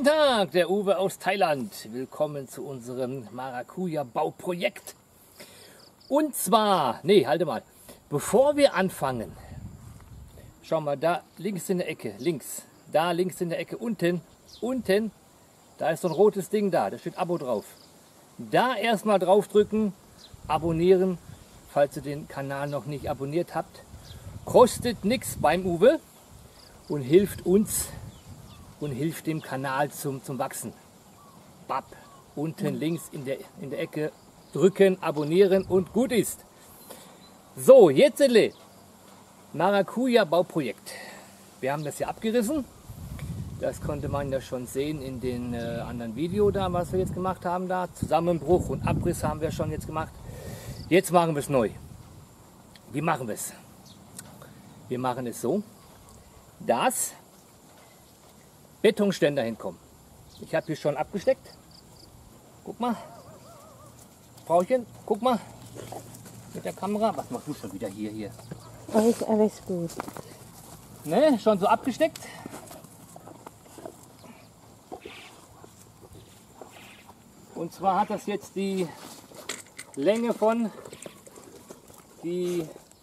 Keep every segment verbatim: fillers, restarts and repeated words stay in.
Tag, der Uwe aus Thailand. Willkommen zu unserem Maracuja-Bauprojekt. Und zwar, nee, halte mal, bevor wir anfangen, schau mal, da links in der Ecke, links, da links in der Ecke, unten, unten, da ist so ein rotes Ding da, da steht Abo drauf. Da erstmal draufdrücken, abonnieren, falls ihr den Kanal noch nicht abonniert habt. Kostet nichts beim Uwe und hilft uns und hilft dem Kanal zum, zum Wachsen. Bap, unten links in der, in der Ecke drücken, abonnieren und gut ist. So, jetzt Maracuja Bauprojekt. Wir haben das hier abgerissen. Das konnte man ja schon sehen in den äh, anderen Video da, was wir jetzt gemacht haben da. Zusammenbruch und Abriss haben wir schon jetzt gemacht. Jetzt machen wir es neu. Wie machen wir es? Wir machen es so, dass Betonständer hinkommen. Ich habe hier schon abgesteckt. Guck mal. Frauchen, guck mal. Mit der Kamera. Was machst du schon wieder hier? hier? Alles, alles gut. Ne, schon so abgesteckt. Und zwar hat das jetzt die Länge von die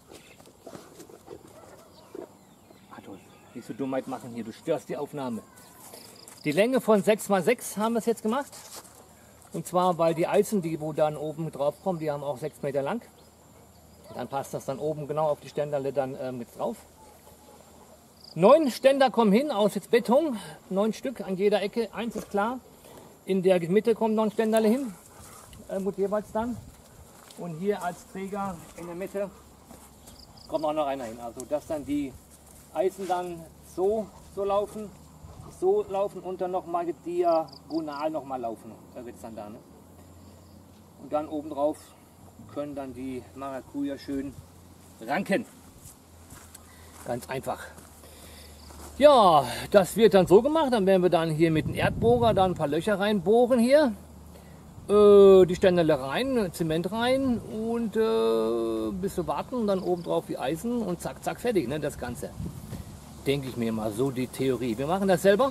Ach, du, nicht so Dummheit machen hier, du störst die Aufnahme. Die Länge von sechs mal sechs haben wir es jetzt gemacht. Und zwar, weil die Eisen, die wo dann oben drauf kommen, die haben auch sechs Meter lang. Dann passt das dann oben genau auf die Ständerle dann äh, mit drauf. Neun Ständer kommen hin aus jetzt Beton, neun Stück an jeder Ecke. Eins ist klar, in der Mitte kommen noch ein Ständerle hin, äh, gut jeweils dann. Und hier als Träger in der Mitte kommt auch noch einer hin. Also dass dann die Eisen dann so, so laufen. So laufen und dann nochmal diagonal nochmal laufen. Da wird es dann da. Ne? Und dann obendrauf können dann die Maracuja schön ranken. Ganz einfach. Ja, das wird dann so gemacht. Dann werden wir dann hier mit dem Erdbohrer dann ein paar Löcher reinbohren hier. Äh, die Ständerle rein, Zement rein und äh, ein bisschen warten und dann obendrauf die Eisen und zack, zack, fertig. Ne, das Ganze. Denke ich mir mal, so die Theorie. Wir machen das selber.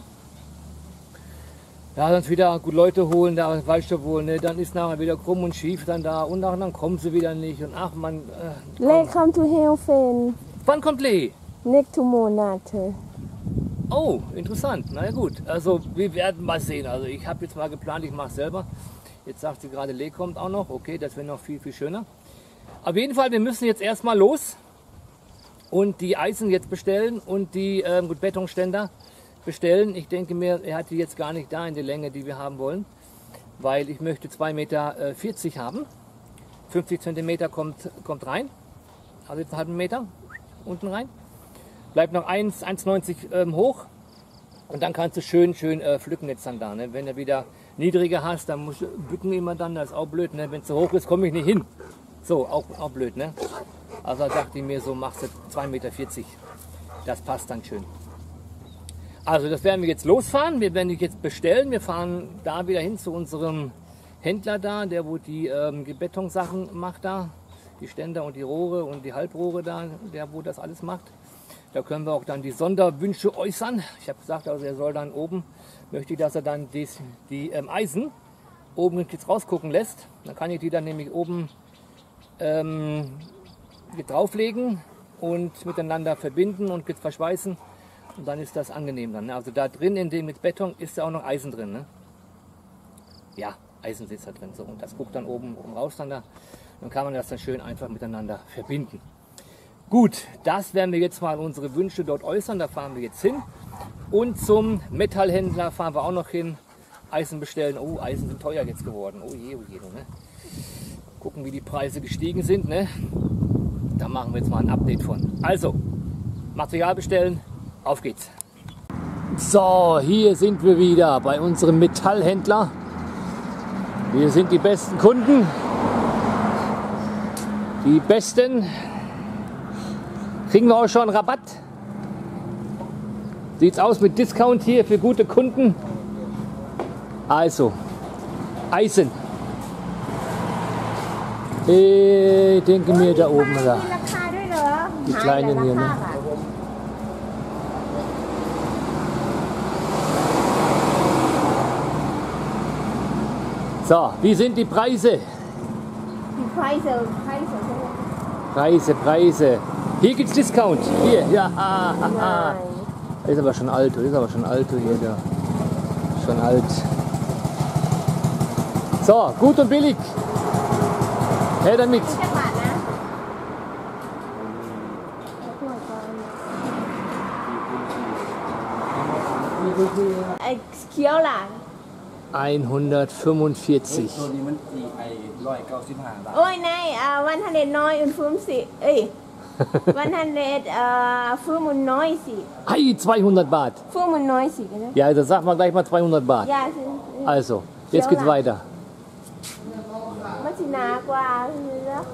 Ja, sonst wieder gut Leute holen, da weißt du wohl, ne? Dann ist nachher wieder krumm und schief dann da und nachher, dann kommen sie wieder nicht und ach man. Äh, Lee kommt zu helfen. Wann kommt Lee? Nächste Monate. Oh, interessant. Na ja gut, also wir werden mal sehen. Also ich habe jetzt mal geplant, ich mache es selber. Jetzt sagt sie gerade, Lee kommt auch noch. Okay, das wäre noch viel, viel schöner. Auf jeden Fall, wir müssen jetzt erstmal los. Und die Eisen jetzt bestellen und die ähm, gut, Betonständer bestellen. Ich denke mir, er hat die jetzt gar nicht da in der Länge, die wir haben wollen, weil ich möchte zwei Meter vierzig haben. fünfzig Zentimeter kommt, kommt rein, also jetzt einen halben Meter unten rein. Bleibt noch eins Komma neunzig ähm, hoch und dann kannst du schön, schön äh, pflücken jetzt dann da. Ne? Wenn du wieder niedriger hast, dann musst du bücken immer dann, das ist auch blöd. Ne? Wenn es zu hoch ist, komme ich nicht hin. So, auch, auch blöd, ne? Also dachte ich mir, so machst du zwei Meter vierzig. Das passt dann schön. Also das werden wir jetzt losfahren. Wir werden die jetzt bestellen. Wir fahren da wieder hin zu unserem Händler da, der wo die ähm, Betonsachen macht da. Die Ständer und die Rohre und die Halbrohre da, der wo das alles macht. Da können wir auch dann die Sonderwünsche äußern. Ich habe gesagt, also er soll dann oben, möchte ich, dass er dann dies, die ähm, Eisen oben jetzt rausgucken lässt. Dann kann ich die dann nämlich oben ähm, drauflegen und miteinander verbinden und verschweißen und dann ist das angenehm dann. Also da drin in dem mit Beton ist da auch noch Eisen drin. Ne? Ja, Eisen sitzt da drin so und das guckt dann oben, oben raus dann da. Dann kann man das dann schön einfach miteinander verbinden. Gut, das werden wir jetzt mal unsere Wünsche dort äußern. Da fahren wir jetzt hin und zum Metallhändler fahren wir auch noch hin. Eisen bestellen. Oh, Eisen sind teuer jetzt geworden. Oh je, oh je. Ne? Gucken, wie die Preise gestiegen sind. Ne? Da machen wir jetzt mal ein Update von. Also, Material bestellen, auf geht's. So, hier sind wir wieder bei unserem Metallhändler. Wir sind die besten Kunden. Die besten. Kriegen wir auch schon Rabatt. Sieht's aus mit Discount hier für gute Kunden. Also, Eisen. Ich denke mir da oben, da. Die kleinen hier, ne? So, wie sind die Preise? Die Preise, Preise. Preise, Preise. Hier gibt's Discount. Hier, ja. Nein. Das ist aber schon alt, das ist aber schon alt hier. Da. Schon alt. So, gut und billig. Her damit. จักบาทนะไอ้เขียวล่ะ hundertfünfundvierzig. ตัวนี้มันตีไอ้ร้อยเก้าสิบห้าบาทโอ้ยนายอ่าวันทันเดนน้อยอุ่นฟื้มสิเอ้ยวันทันเดนอ่าฟื้มอุ่นน้อยสิ Ei, zweihundert Baht. ฟื้มอุ่นน้อยสิกันนะ Ja, also sag mal gleich mal zweihundert Baht. ยาสิ Also, jetzt geht's weiter. มันสิหนากว่าเนาะ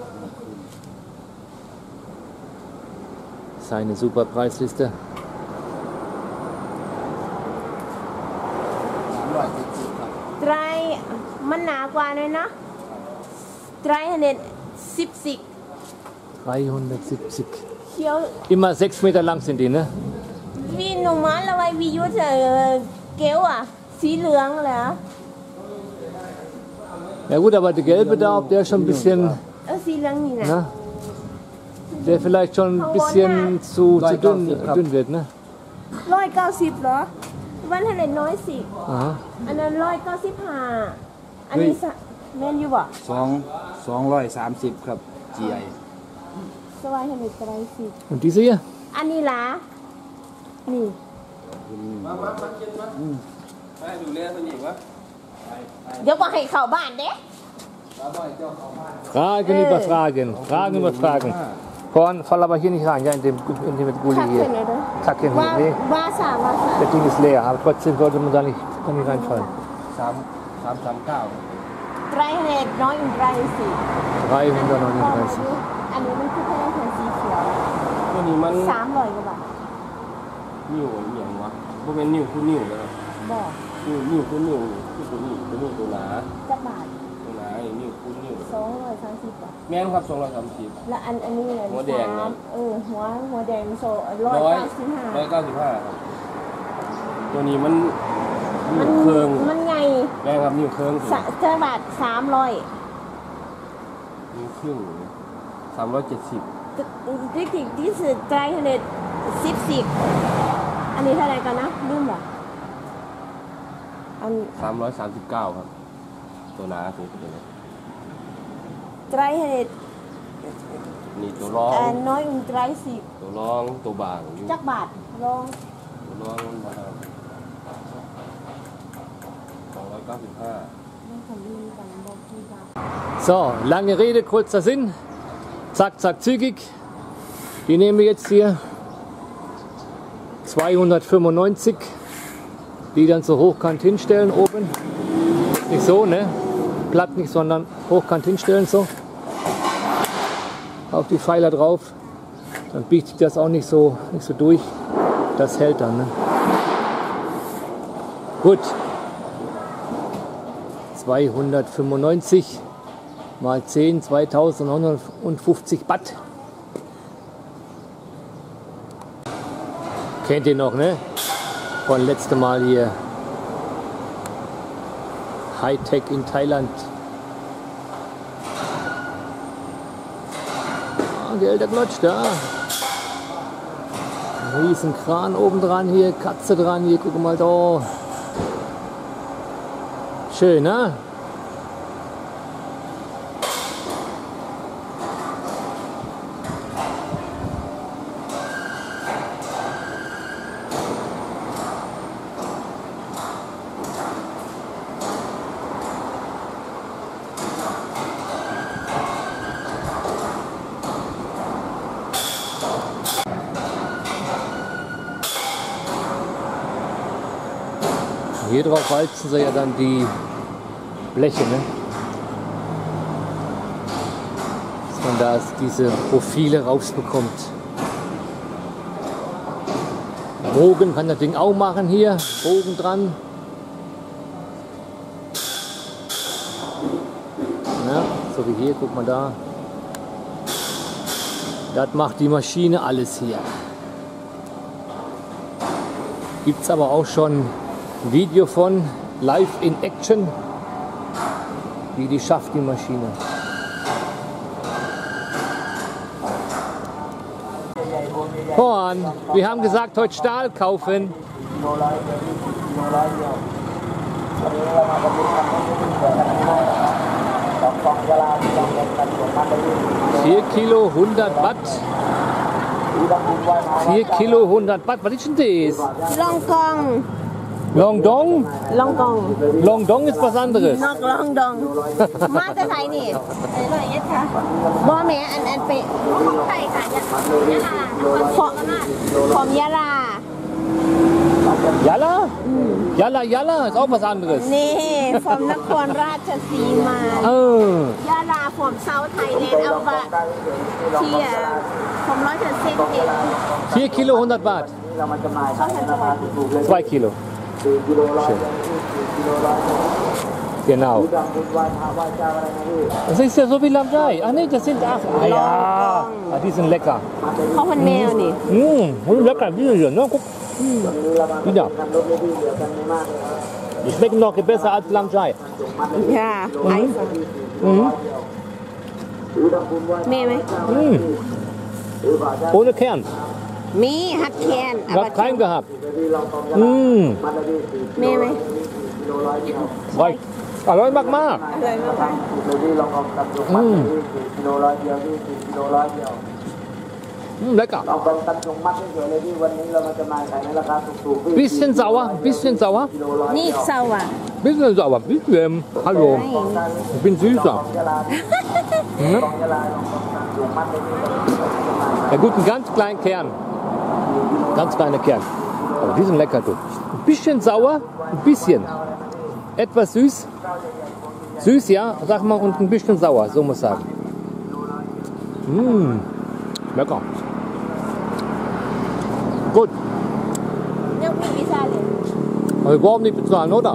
Seine super Preisliste. ร้อยเจ็ดสิบครับไตรมันหนากว่าเลยเนาะไตรทันเดนสิบสิบ dreihundertsiebzig. เขียว Immer sechs Meter lang sind die, ne? วีหนูมาแล้วไว้วียุทธเอ่อเกลอ่ะสีเหลืองเหรอ Ja gut, aber der gelbe da, ob der schon ein bisschen, เออสีเหลืองนี่นะ ne? Der vielleicht schon ein bisschen zu, zu dünn, dünn wird, ne? ร้อยเก้าสิบเหรอวันทันเดนน้อยสิ Aha. อันนั้นร้อยเก้าสิบห้าอันนี้สะแมนยูบ่สองสองร้อยสามสิบครับ จี ไอสวายทันเดนไตรสิบ Und diese hier? อันนี้ล่ะนี่ดูเรื่องมันอีกวะเดี๋ยวบอกให้เข้าบ้านเด้ Fragen über Fragen. Fragen über Fragen. Korn, fall aber hier nicht rein, ja, in dem, in dem Gulli ทัก hier. เห็นเลยเด้อ Zack, hier, ว่า nee. ว่าสามว่าสาม Das Ding ist leer, aber trotzdem sollte man da nicht, da nicht reinfallen. สามสามสามเก้าไตรทันเดนน้อยอุ่นไตรสิ dreihundertneununddreißig. อันนี้มันคือแค่แค่สีเขียวตัวนี้มันสามร้อยกว่าบาทนิ้วอหย่างวะพวกเป็นนิ้วคู่นิ้วเลยบอกนิ้วนิ้วคู่นิ้วคือตัวนี้ตัวนี้ตัวหนาจักบาทตัวหนาไอ้นิ้วคู่นิ้วสองร้อยสามสิบบาทแม่นครับสองร้อยสามสิบและอันอันนี้เลยหัวแดงนะเออหัวหัวแดงโซร้อยร้อยเก้าสิบห้าร้อยเก้าสิบห้าครับตัวนี้มันนิ้มัวน เครื่องมันไงแม่นครับนิ้วเครื่องสะจักบาทสามร้อยนิ้วครึ่งสามร้อยเจ็ดสิบที่ที่ที่สุดไตรทันเดนสิบสิบอันนี้เท่าไหร่กันนะลืมเหรออันสามร้อยสามสิบเก้าครับ ตัวหนาตัวนี้ไตรทันเดนนี่ตัวรองอันน้อยอุ่นไตรสิบตัวรองตัวบางอยู่จักบาทลองตัวรองมันมาสองร้อยเก้าสิบห้าไม่ทำลืมกันบอกกี่บาท So, lange Rede, kurzer Sinn. Zack, zack, zügig. Die nehmen wir jetzt hier. zweihundertfünfundneunzig. Die dann so hochkant hinstellen oben. Nicht so, ne? Platt nicht, sondern hochkant hinstellen so. Auf die Pfeiler drauf. Dann biegt sich das auch nicht so, nicht so durch. Das hält dann, ne? Gut. zweihundertfünfundneunzig mal zehn, zweitausendneunhundertfünfzig Baht. Kennt ihr noch, ne? Von letztem Mal hier. Hightech in Thailand. Ah, Geld, der glotzt, ja. Ein riesen Kran oben dran hier, Katze dran hier, guck mal da. Schön, ne? Hier drauf walzen sie ja dann die Bleche, ne? Dass man da diese Profile rausbekommt. Bogen kann das Ding auch machen hier, Bogen dran. Ja, so wie hier, guck mal da. Das macht die Maschine alles hier. Gibt es aber auch schon ein Video von Live in Action. wie die schafft, die Maschine. Horn, wir haben gesagt, heute Stahl kaufen. vier Kilo, hundert Watt. vier Kilo, hundert Watt. Was ist denn das? Longkong. Longdong? Longkong. Longdong ist was anderes. นอกลองดองมาจากไทยนี่อร่อยยัดค่ะบ่แม่อันอันเป็นของไทยค่ะยะยะลาของของยะลา Jalla? Jalla, Jalla ist auch was anderes. นี่ฟอร์มนครราชสีมา Oh. ยะลาฟอร์มเซาท์ไทยแลนด์เอาบะเทียฟอร์มร้อยเปอร์เซ็นต์เอง vier Kilo, hundert Watt. เขาทันจังหวัด zwei Kilo. Schön. Genau. Das ist ja so wie Lamjai. Ach nee, das sind ach, ah ja, ah, die sind lecker. เขาเป็นแมวนี่ Mmh, mm, lecker, die hier, ne? Guck. Wieder. Die schmecken noch besser als Lamjai. ค่ะไอซ์ Mhm. มีไหม Mm. Ohne Kern. มีฮัดแคน Ich hab keinen gehabt. Mm. มีไหม Reicht. Alloy mag mal. อร่อยมากค่ะ Mm. Mm, lecker. Bisschen sauer, bisschen sauer. นี่เซาอ่ะ Bisschen sauer, bisschen. Hallo. Ich bin süßer. Mhm. Ja gut, einen ganz kleinen Kern. Ganz kleiner Kern. Aber die sind lecker, du. Ein bisschen sauer, ein bisschen. Etwas süß. Süß, ja, sag mal, und ein bisschen sauer, so muss ich sagen. Mmh, lecker. Gut. ยังมีวิชาเลย Aber wir brauchen nicht bezahlen, oder?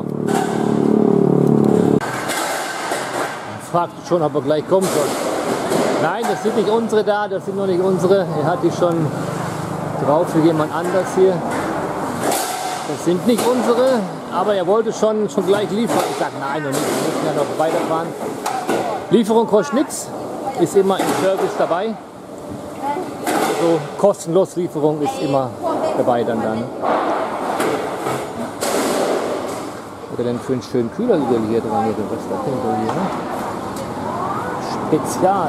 Fragt schon, ob er gleich kommen soll. Nein, das sind nicht unsere da, das sind noch nicht unsere. Er hat die schon drauf für jemand anders hier. Das sind nicht unsere, aber er wollte schon, schon gleich liefern. Ich sage nein, noch nicht, wir müssen ja noch weiterfahren. Lieferung kostet nichts, ist immer im Service dabei. Also kostenlos Lieferung ist immer dabei dann. dann. Oder denn für einen schönen Kühlergrill hier dran? Hier, was ist das denn so hier? Ne? Spezial.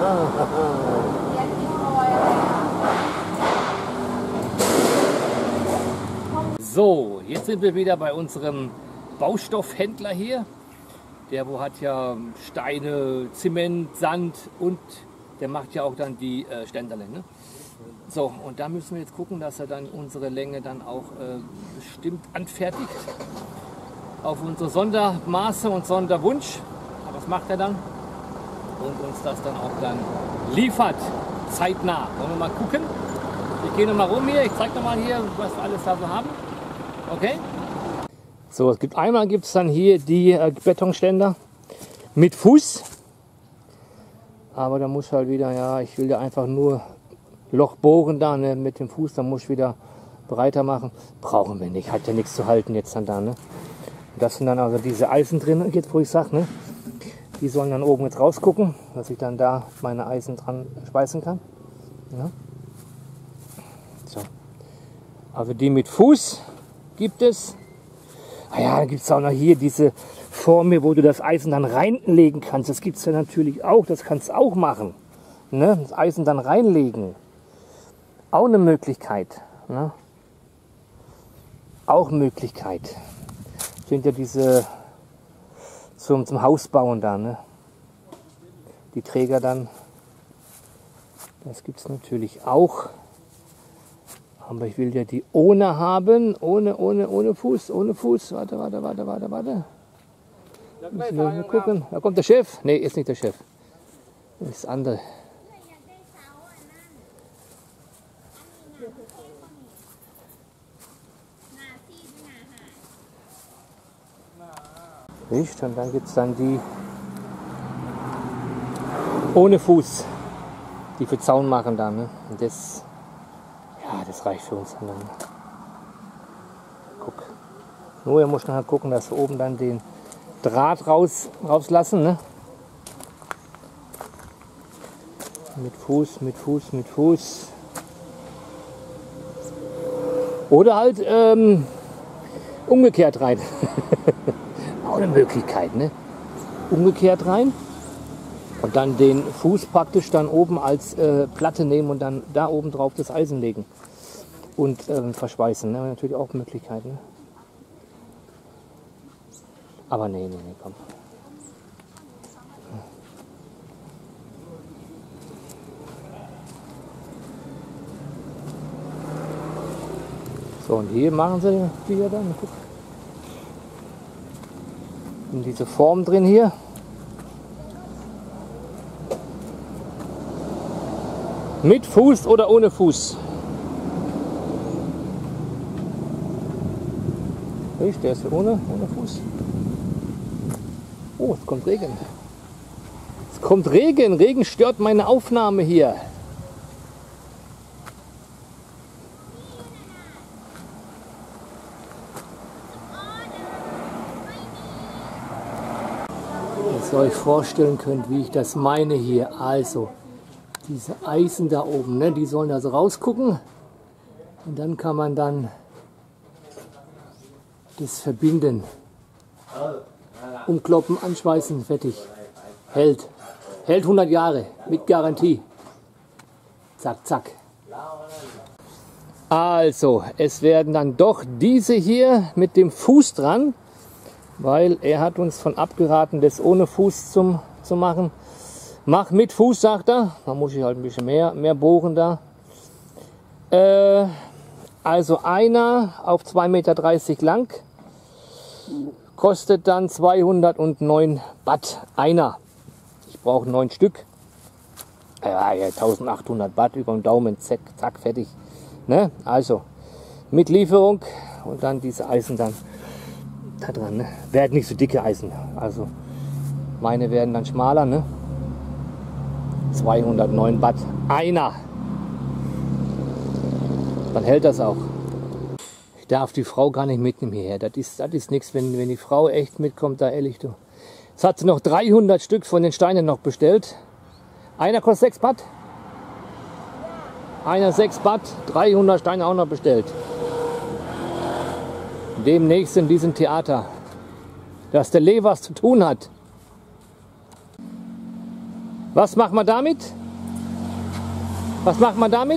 So, jetzt sind wir wieder bei unserem Baustoffhändler hier. Der wo hat ja Steine, Zement, Sand und der macht ja auch dann die äh, Ständerle. Ne? So, und da müssen wir jetzt gucken, dass er dann unsere Länge dann auch äh, bestimmt anfertigt. Auf unsere Sondermaße und Sonderwunsch. Aber das macht er dann. Und uns das dann auch dann liefert. Zeitnah. Wollen wir mal gucken? Ich gehe nochmal rum hier. Ich zeige nochmal hier, was wir alles da so haben. Okay? So, es gibt einmal gibt es dann hier die äh, Betonständer mit Fuß. Aber da muss halt wieder, ja, ich will da einfach nur Loch bohren da ne, mit dem Fuß. Da muss ich wieder breiter machen. Brauchen wir nicht. Hat ja nichts zu halten jetzt dann da. Ne? Das sind dann also diese Eisen drin, jetzt wo ich sage, ne? Die sollen dann oben jetzt rausgucken, dass ich dann da meine Eisen dran schweißen kann. Ja. So. Also die mit Fuß gibt es. Ah ja, dann gibt es auch noch hier diese Form hier, wo du das Eisen dann reinlegen kannst. Das gibt es ja natürlich auch, das kannst du auch machen. Ne? Das Eisen dann reinlegen. Auch eine Möglichkeit. Ne? Auch Möglichkeit. Sind ja diese zum, zum Hausbauen da, ne? Die Träger dann. Das gibt es natürlich auch. Aber ich will ja die ohne haben. Ohne, ohne, ohne Fuß, ohne Fuß. Warte, warte, warte, warte, warte. Müssen wir mal gucken. Da kommt der Chef. Nee, ist nicht der Chef. Das ist das andere. Nicht? Und dann gibt es dann die ohne Fuß, die für Zaun machen dann. Ne? Und das, ja, das reicht für uns dann. Guck. Nur er muss dann halt gucken, dass wir oben dann den Draht raus, rauslassen. Ne? Mit Fuß, mit Fuß, mit Fuß. Oder halt ähm, umgekehrt rein. Auch eine Möglichkeit, ne? Umgekehrt rein und dann den Fuß praktisch dann oben als äh, Platte nehmen und dann da oben drauf das Eisen legen und äh, verschweißen. Ne? Natürlich auch Möglichkeiten. Ne? Aber nee, nee, nee, komm. So, und hier machen sie die ja dann. Guck. In diese Form drin hier. Mit Fuß oder ohne Fuß? Richtig, der ist ohne, ohne Fuß. Oh, es kommt Regen. Es kommt Regen. Regen stört meine Aufnahme hier. Dass ihr euch vorstellen könnt, wie ich das meine hier. Also, diese Eisen da oben, ne, die sollen also rausgucken. Und dann kann man dann das verbinden. Umkloppen, anschweißen, fertig. Hält. Hält hundert Jahre, mit Garantie. Zack, zack. Also, es werden dann doch diese hier mit dem Fuß dran, weil er hat uns von abgeraten, das ohne Fuß zum, zu machen. Mach mit Fuß, sagt er. Da muss ich halt ein bisschen mehr, mehr bohren da. Äh, also einer auf zwei Meter dreißig lang. Kostet dann zweihundertneun Baht. Einer. Ich brauche neun Stück. Ja, ja, eintausendachthundert Baht über den Daumen. Zack, zack, fertig. Ne? Also, mit Lieferung und dann diese Eisen dann da dran. Ne? Werden nicht so dicke Eisen. Also, meine werden dann schmaler. Ne? zweihundertneun Baht. Einer. Dann hält das auch. Ich darf die Frau gar nicht mitnehmen hierher. Das ist, das ist nichts, wenn, wenn die Frau echt mitkommt, da ehrlich du. Jetzt hat sie noch dreihundert Stück von den Steinen noch bestellt. Einer kostet sechs Baht. Einer sechs Baht, dreihundert Steine auch noch bestellt. Demnächst in diesem Theater. Dass der Lee was zu tun hat. Was macht man damit? Was macht man damit?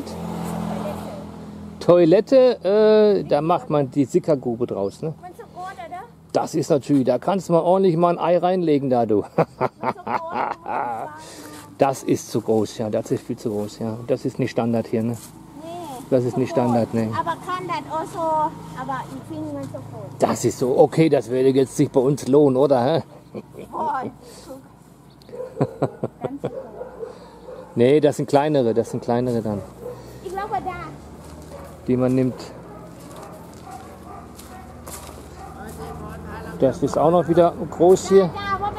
Toilette, äh, da macht man die Sickergrube draus. Ne? Das ist natürlich, da kannst du mal ordentlich mal ein Ei reinlegen da, du. Das ist zu groß, ja, das ist viel zu groß, ja. Das ist nicht Standard hier, ne? Das ist nicht Standard, ne? Aber kann das auch so, aber ich finde man so groß. Das ist so, okay, das würde jetzt sich bei uns lohnen, oder? Hä? Nee, das sind kleinere, das sind kleinere dann. Ich glaube da. Die man nimmt. Das ist auch noch wieder groß hier.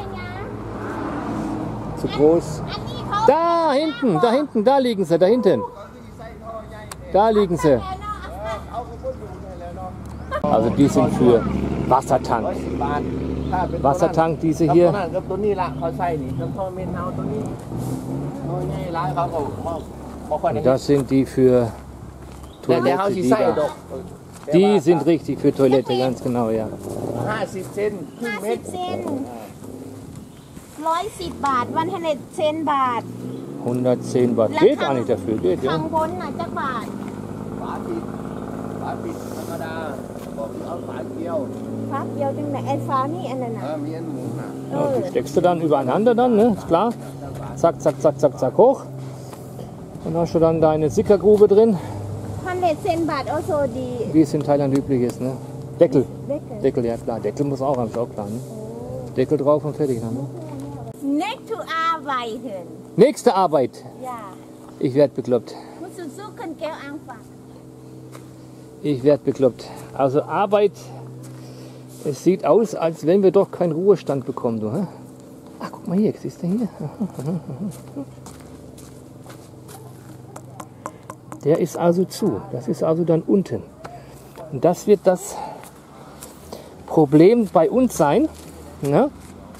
Zu groß. Da hinten, da hinten, da liegen sie, da hinten. Da liegen sie. Also die sind für Wassertank. Wassertank, diese hier. Und das sind die für Toilette. Die, da. Die sind richtig für Toilette, ganz genau, ja. fünfzig Cent. einhundertsiebzehn Baht, hundertzehn Baht. hundertzehn Baht. Geht eigentlich dafür, geht, ja. ข้างบนน่ะจักบาทฝาปิดฝาปิดธรรมดาบอกเอาฝาเกี่ยวฟ้าเกี่ยวจังไหนไอ้ฟ้านี่อันนั้นน่ะเออมีอันหมุนน่ะ Ja, die steckst du dann übereinander dann, ne? Ist klar. Zack, zack, zack, zack, zack, hoch. Dann hast du dann deine Sickergrube drin, hundertzehn Baht also die wie es in Thailand üblich ist, ne? Deckel. Deckel. Deckel, ja klar. Deckel muss auch haben, ist auch klar, ne? Deckel drauf und fertig dann, ne? next to arbeiten Nächste Arbeit. อย่า Ich werde bekloppt. มุสุสุคันแก้วอังฟัง Ich werde bekloppt. Also Arbeit, es sieht aus, als wenn wir doch keinen Ruhestand bekommen, du, hä? Ach, guck mal hier, siehst du hier? Der ist also zu. Das ist also dann unten. Und das wird das Problem bei uns sein. Ne?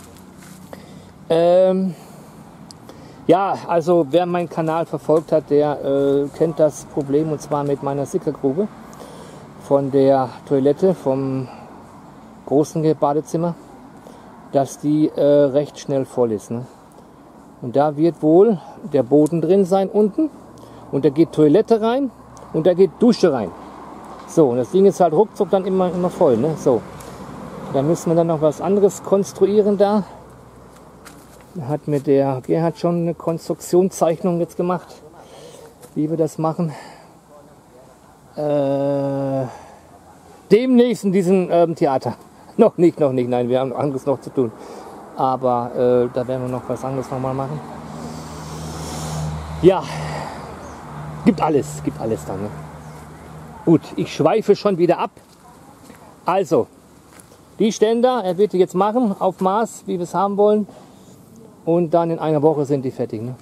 Ähm, ja, also wer meinen Kanal verfolgt hat, der äh, kennt das Problem, und zwar mit meiner Sickergrube von der Toilette vom großen Badezimmer, dass die äh, recht schnell voll ist. Ne? Und da wird wohl der Boden drin sein unten und da geht Toilette rein und da geht Dusche rein. So, und das Ding ist halt ruckzuck dann immer, immer voll. Ne? So, da müssen wir dann noch was anderes konstruieren da. Da hat mir der Gerhard schon eine Konstruktionszeichnung jetzt gemacht, wie wir das machen. Äh, demnächst in diesem ähm, Theater. Noch nicht, noch nicht, nein, wir haben anderes noch zu tun. Aber äh, da werden wir noch was anderes nochmal machen. Ja, gibt alles, gibt alles dann. Ne? Gut, ich schweife schon wieder ab. Also, die Ständer, er wird die jetzt machen, auf Maß, wie wir es haben wollen. Und dann in einer Woche sind die fertig. Ne?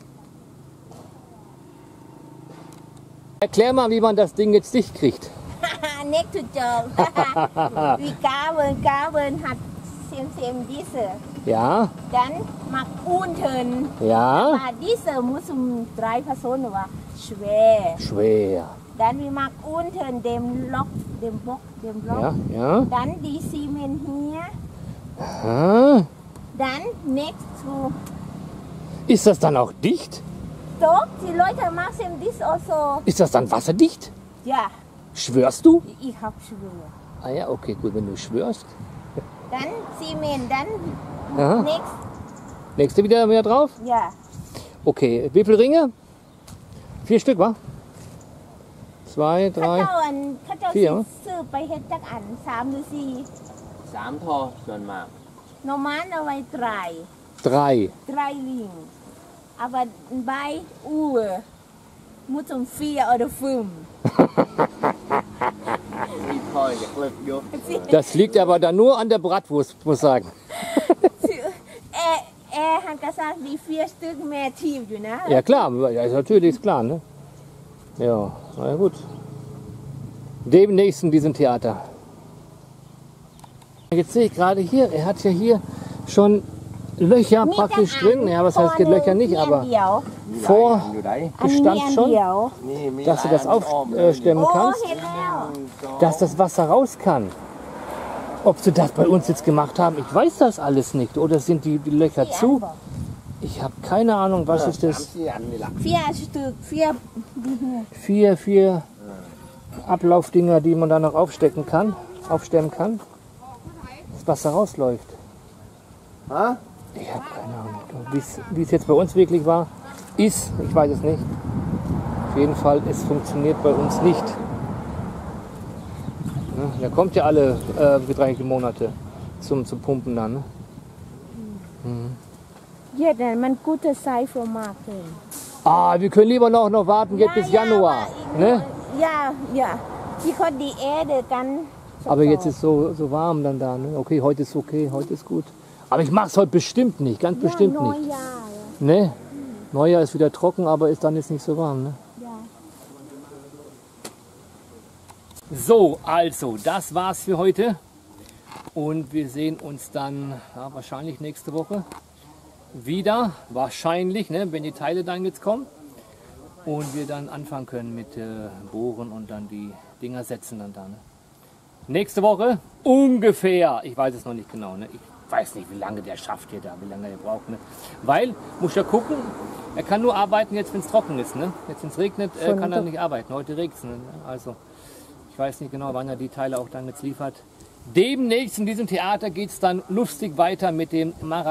Erklär mal, wie man das Ding jetzt dicht kriegt. next to job. We cover, cover hat same same diese. Ja. Dann mag unten. Ja. Aber diese muss um drei Personen war schwer. Schwer. Dann wir mag unten dem Lock, dem Bock, dem Block. Ja, ja. Dann die Zement hier. Aha. Dann next to. Ist das dann auch dicht? Doch, die Leute machen das also. Ist das dann wasserdicht? Ja, Schwörst du? ich hab schwör. Ah ja, okay, gut, wenn du schwörst. Dann Zement, dann Aha. next. Nächste wieder, wieder drauf? Ja. Okay, wie viele Ringe? Vier Stück, wa? Zwei, เขา drei. เจ้าอันเขาเจ้าพี่สิเหรอซื้อไปเฮ็ดจักอันสามหรือสี่สามทอส่วนมาก Normalเอาไว้ไตร Drei. ไตรลิง aber bei Uhr muss um vier oder fünf มีทออยากเลิกยก Das liegt aber dann nur an der Bratwurst, muss ich sagen. er er hat gesagt die vier Stück mehr tief อยู่นะ Ja klar, ja, ist natürlich ist klar, ne? Ja, na gut. Demnächst in diesem Theater. Jetzt sehe ich gerade hier, er hat ja hier schon Löcher มีจัก praktisch อัน drin. Ja, was heißt geht Löcher nicht, มีอัน aber เดียวมีหลาย vor อันอยู่ไหนอันนี้ Bestand อัน schon, เดียวนี่มี dass du หลาย das อันอ้อมเลย aufstemmen โอ้ kannst, เห็นแล้ว dass das Wasser raus kann. Ob sie das bei uns jetzt gemacht haben, ich weiß das alles nicht. Oder sind die, die Löcher สี่อัน zu? บอก Ich habe keine Ahnung, was ist สาม das? สี่อันนี่แหละ vier Stück vier Vier, vier Ablaufdinger, die man da noch aufstecken kann, aufstemmen kann, dass Wasser rausläuft. ฮะ Ich habe keine Ahnung. Wie's- Wie es jetzt bei uns wirklich war, ist, ich weiß es nicht. Auf jeden Fall, es funktioniert bei uns nicht. Ja, der kommt ja alle äh, drei Monate zum, zum Pumpen dann. Ne? Ja, dann man gute Zeit für Marken. Ah, wir können lieber noch, noch warten jetzt bis Januar. Ne? Ja, ja. Because die Erde kann. Aber jetzt ist so, so warm dann da. Ne? Okay, heute ist okay, heute ist gut. Aber ich mache es heute bestimmt nicht, ganz bestimmt ja, nicht. Neujahr. Ne? Neujahr ist wieder trocken, aber ist dann jetzt nicht so warm. Ne? Ja. So, also, das war's für heute. Und wir sehen uns dann ja, wahrscheinlich nächste Woche wieder. Wahrscheinlich, ne, wenn die Teile dann jetzt kommen. Und wir dann anfangen können mit äh, Bohren und dann die Dinger setzen dann da. Ne? Nächste Woche ungefähr. Ich weiß es noch nicht genau. Ne? Ich weiß nicht, wie lange der schafft hier da, wie lange er braucht. Ne? Weil, muss ja gucken, er kann nur arbeiten jetzt, wenn es trocken ist. Ne? Jetzt, wenn es regnet, äh, kann er nicht arbeiten. Heute regnet es. Ne? Also, ich weiß nicht genau, wann er die Teile auch dann jetzt liefert. Demnächst in diesem Theater geht es dann lustig weiter mit dem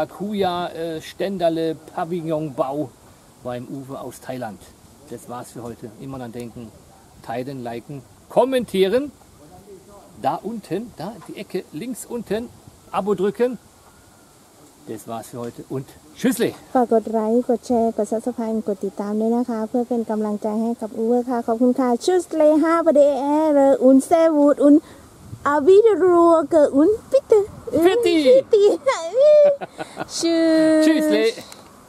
Maracuja-Ständerle-Pavillonbau beim Uwe aus Thailand. Das war's für heute. Immer dann denken, teilen, liken, kommentieren. Da unten, da die Ecke links unten, Abo drücken. Das war's für heute und Tschüssli! ฝากกดไลค์กดแชร์กด Subscribe กดติดตามด้วยนะคะ เพื่อเป็นกำลังใจให้กับอูเวอร์ค่ะ ขอบคุณค่ะ Tschüss le habe de Ehre und sehr gut und auf Wiedersehen und bitte Fitti! Tschüss Tschüssli!